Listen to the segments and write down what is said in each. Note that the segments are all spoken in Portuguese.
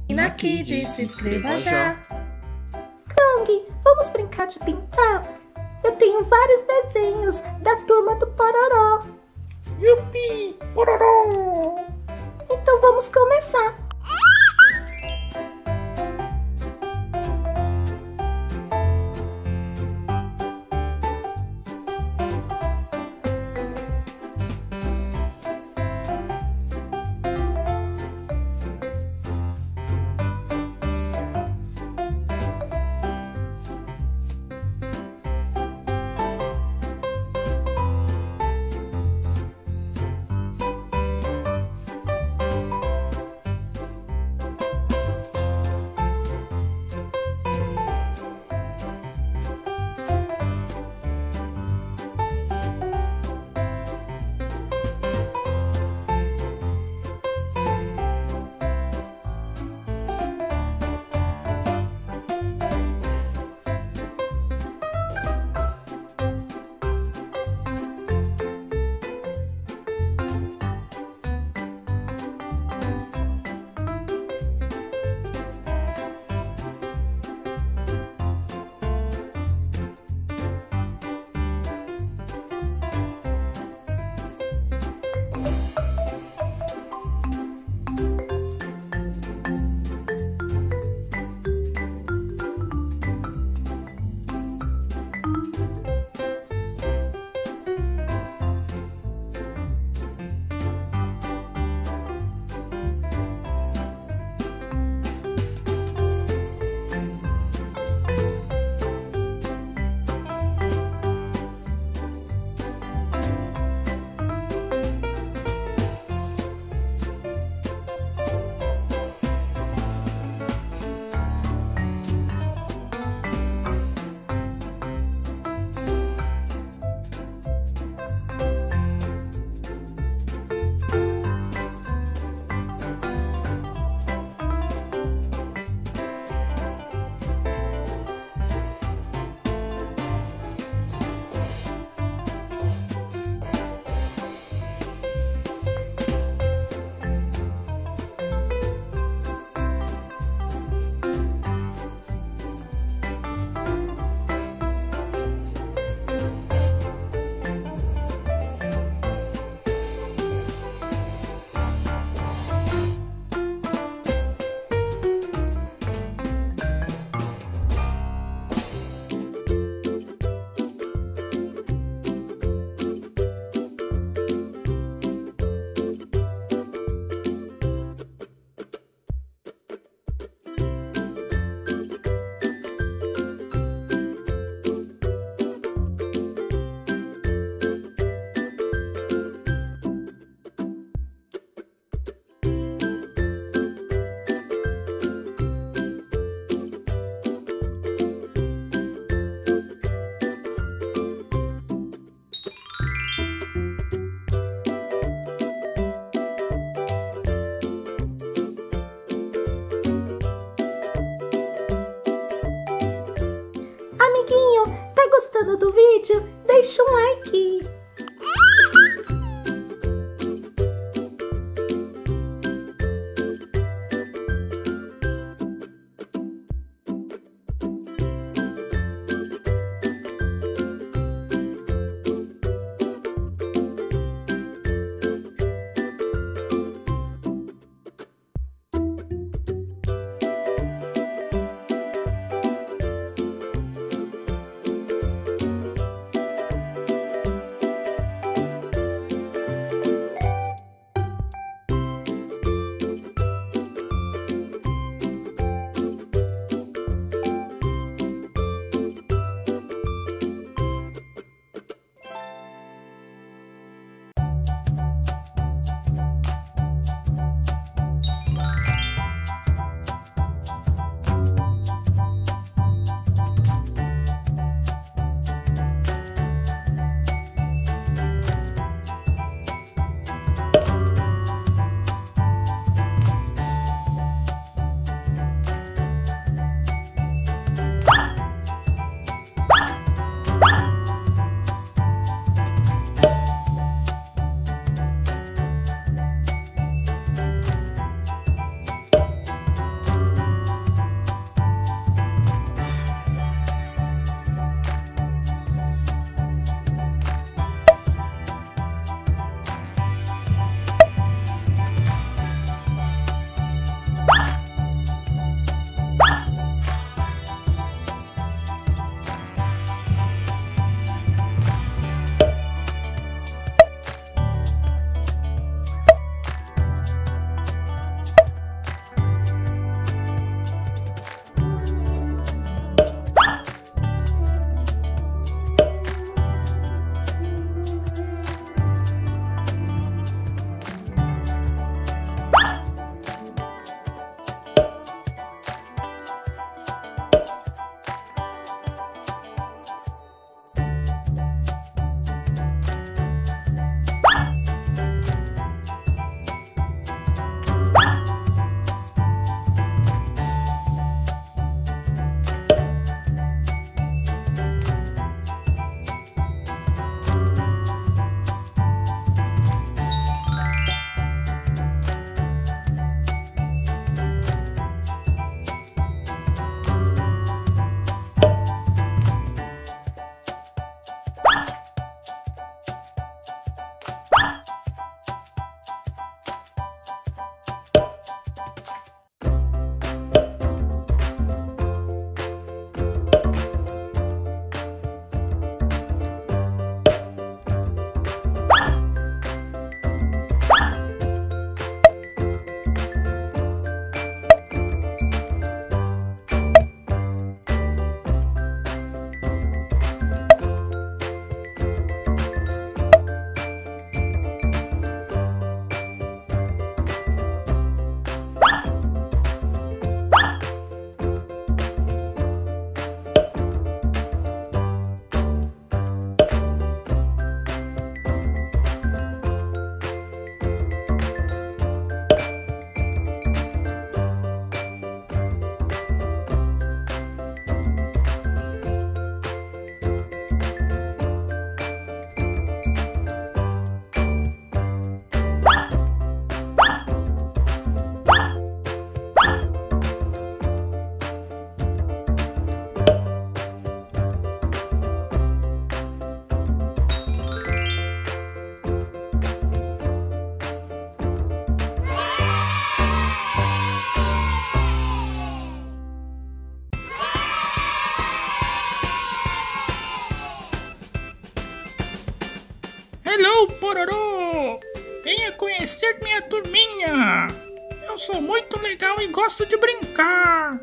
E na Kids, se inscreva já! Kang, vamos brincar de pintar? Eu tenho vários desenhos da turma do Pororó. Yupi! Pororó! Então vamos começar. Amiguinho, tá gostando do vídeo? Deixa um like! conhecer minha turminha. Eu sou muito legal e gosto de brincar.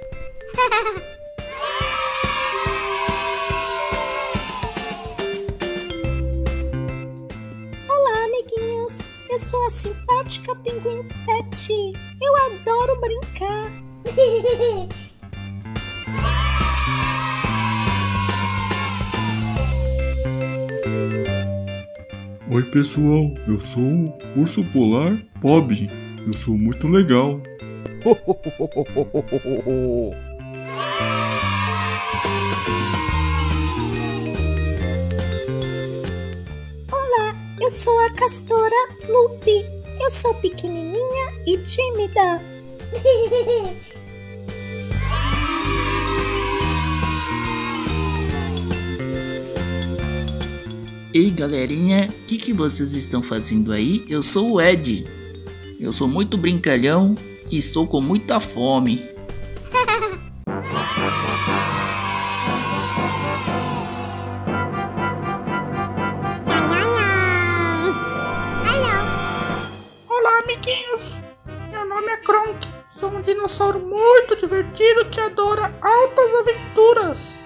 Olá, amiguinhos. Eu sou a simpática Pinguim Pet. Eu adoro brincar. Oi pessoal, eu sou o Urso Polar Bob. Eu sou muito legal. Olá, eu sou a Castora Lupe. Eu sou pequenininha e tímida. Ei galerinha, o que vocês estão fazendo aí? Eu sou o Ed. Eu sou muito brincalhão e estou com muita fome. Olá, amiguinhos. Meu nome é Kronk. Sou um dinossauro muito divertido que adora altas aventuras.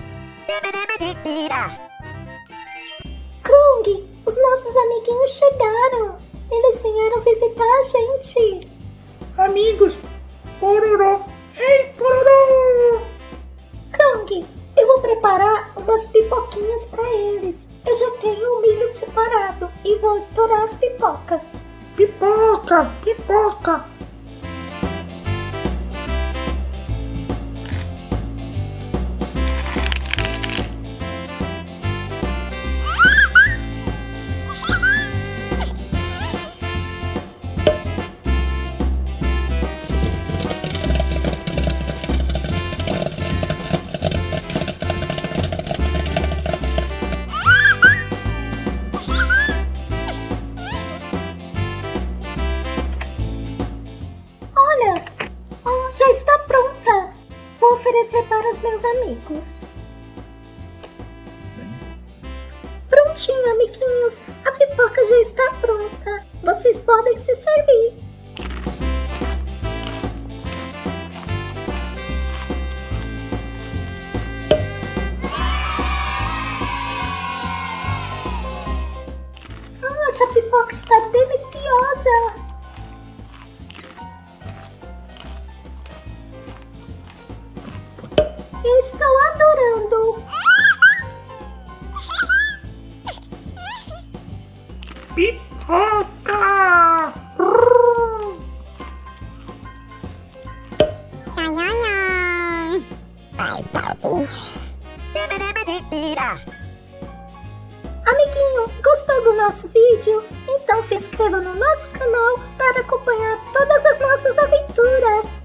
Krung, os nossos amiguinhos chegaram. Eles vieram visitar a gente. Amigos, Pororó. Ei, Pororó! Krung, eu vou preparar umas pipoquinhas para eles. Eu já tenho o milho separado e vou estourar as pipocas. Pipoca, pipoca. Já está pronta. Vou oferecer para os meus amigos. Prontinho, amiguinhos. A pipoca já está pronta. Vocês podem se servir. Essa pipoca está deliciosa. Eu estou adorando! Pipoca! Amiguinho, gostou do nosso vídeo? Então se inscreva no nosso canal para acompanhar todas as nossas aventuras!